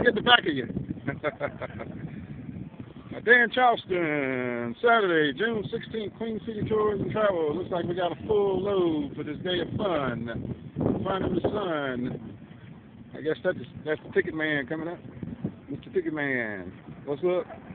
get the back of you. A Day in Charleston, Saturday, June 16th, Queen City Tours and Travel. Looks like we got a full load for this day of fun. Fun in the sun. I guess that's the ticket man coming up. Mr. Ticket Man, what's up?